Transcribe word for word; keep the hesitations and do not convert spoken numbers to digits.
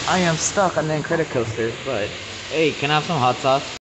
I am stuck on the Incredicoaster, but hey, can I have some hot sauce?